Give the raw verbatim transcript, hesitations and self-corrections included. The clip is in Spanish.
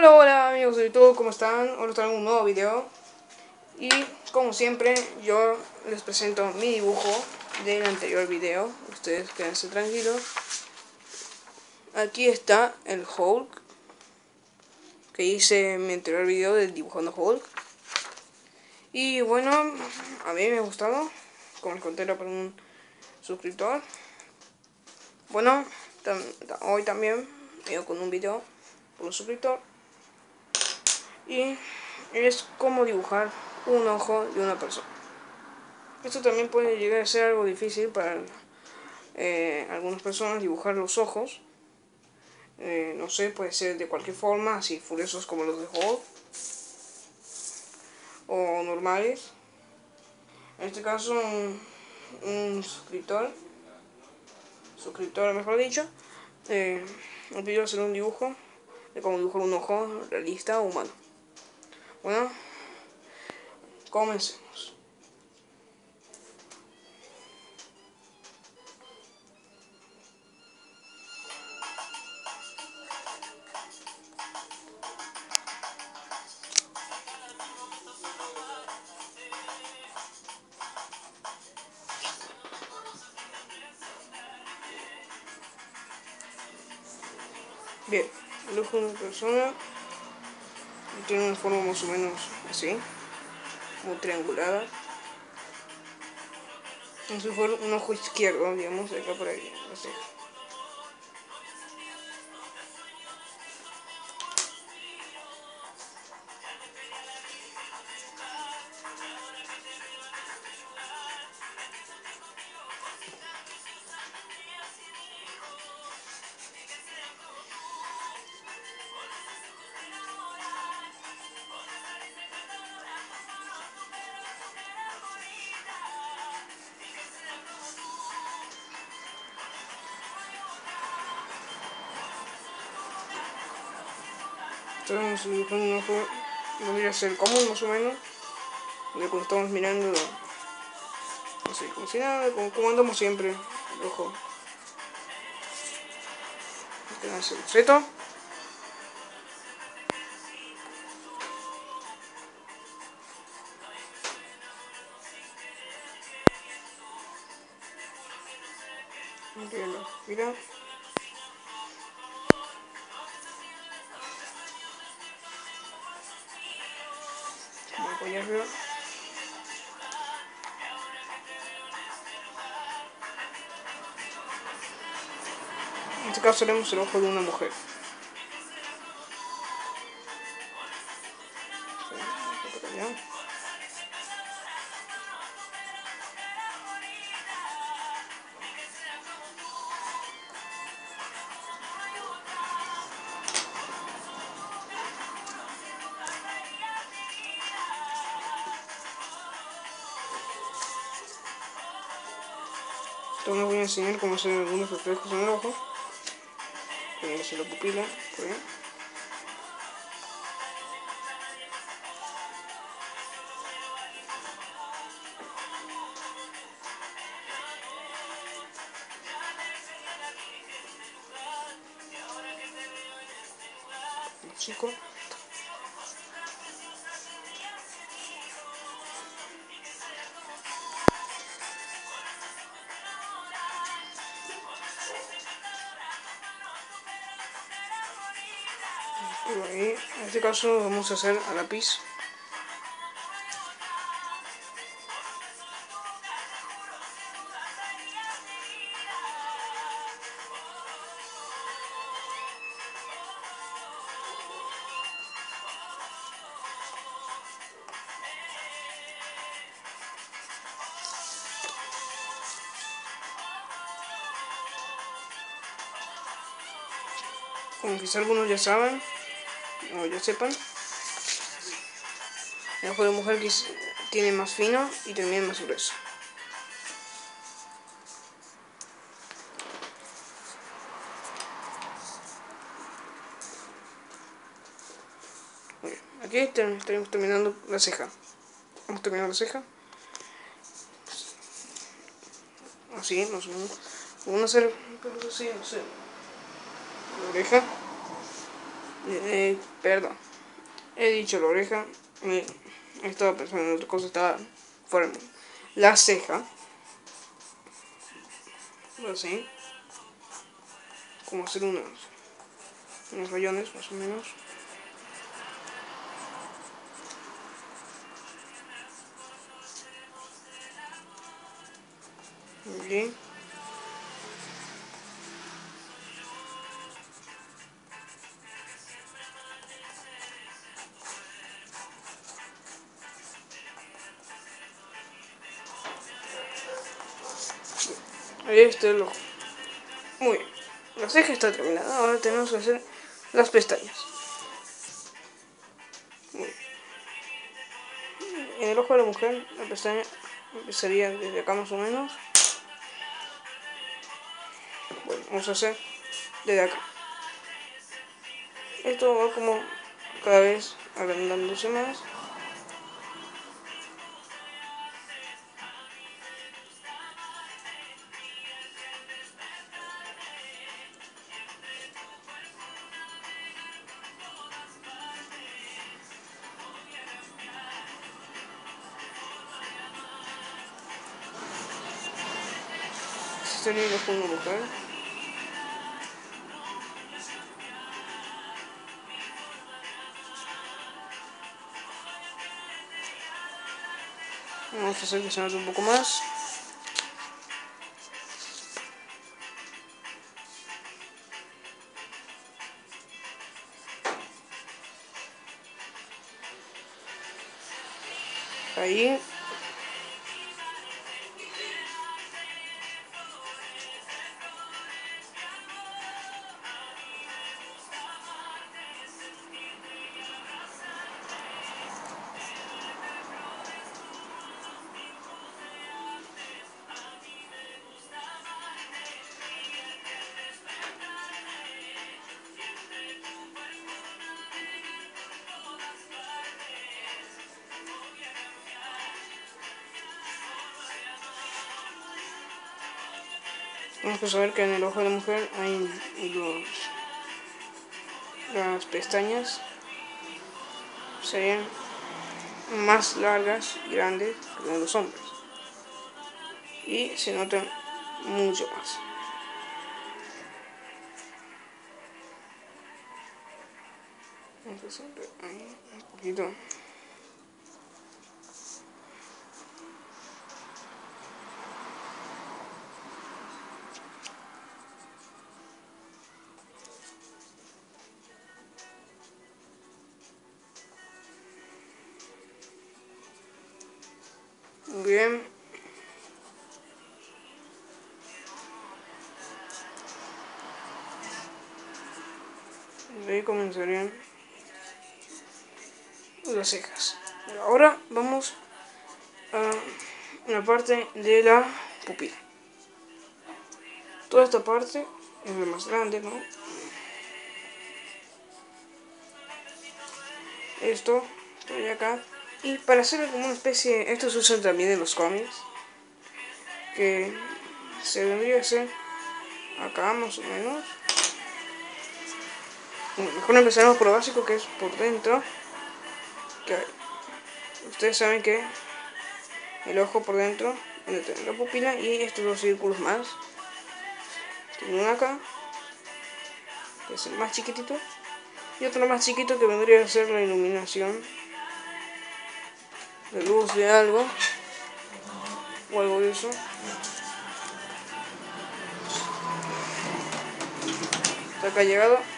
Hola, hola amigos de YouTube, ¿cómo están? Hoy les traigo un nuevo video. Y como siempre, yo les presento mi dibujo del anterior video. Ustedes quédense tranquilos. Aquí está el Hulk que hice en mi anterior video del dibujando Hulk. Y bueno, a mí me ha gustado, como les conté por un suscriptor. Bueno, tam hoy también vengo con un video por un suscriptor. Y es como dibujar un ojo de una persona. Esto también puede llegar a ser algo difícil para eh, algunas personas, dibujar los ojos. Eh, no sé, puede ser de cualquier forma, así furiosos como los de Hulk, o normales. En este caso, un, un suscriptor, suscriptor mejor dicho, eh, me pidió hacer un dibujo de cómo dibujar un ojo realista o humano. Bueno, comencemos. Bien, el ojo de una persona tiene una forma más o menos así, como triangulada. Como si fuera un ojo izquierdo, digamos, de acá por ahí, así. Estamos dibujando un ojo, podría ser común más o menos, de cuando estamos mirando, así, como si nada, como, como andamos siempre, el ojo. Este va a ser el seto. Mira. Voy a apoyar arriba. En este caso haremos el ojo de una mujer. Entonces les voy a enseñar cómo hacer algunos reflejos en el ojo. Voy a hacer la pupila, por ahí. Chico. Por ahí, en este caso lo vamos a hacer a lápiz. Como quizá algunos ya saben, o ya sepan, el ojo de mujer tiene más fino y también más grueso. Aquí estaremos terminando la ceja. Vamos a terminar la ceja. Así, más o menos. Vamos a hacer así, no sé. La oreja. Eh, perdón, he dicho la oreja. Eh, estaba pensando en otra cosa, estaba fuera del mundo. La ceja. Así. Como hacer unos, unos rayones más o menos. Allí. Ahí está el ojo. Muy bien. La ceja está terminada. Ahora tenemos que hacer las pestañas. Muy bien. En el ojo de la mujer, la pestaña empezaría desde acá más o menos. Bueno, vamos a hacer desde acá. Esto va como cada vez agrandándose más. Este sería el ojo de una mujer. Vamos a hacer que se note un poco más. Ahí. Vamos a saber que en el ojo de la mujer hay los, las pestañas serían más largas y grandes que en los hombres. Y se notan mucho más. Vamos a hacer ahí un poquito. Bien. De ahí comenzarían las cejas. Ahora vamos a una parte de la pupila. Toda esta parte es la más grande, ¿no? Esto, estoy acá. Y para hacer como una especie, esto se usa también en los cómics, que se vendría a hacer acá más o menos. Bueno, mejor empezaremos por lo básico, que es por dentro. Que ustedes saben que el ojo por dentro, donde tiene la pupila, y estos dos círculos más. Tiene uno acá, que es el más chiquitito, y otro más chiquito que vendría a ser la iluminación de luz de algo, o algo de eso. Hasta acá ha llegado.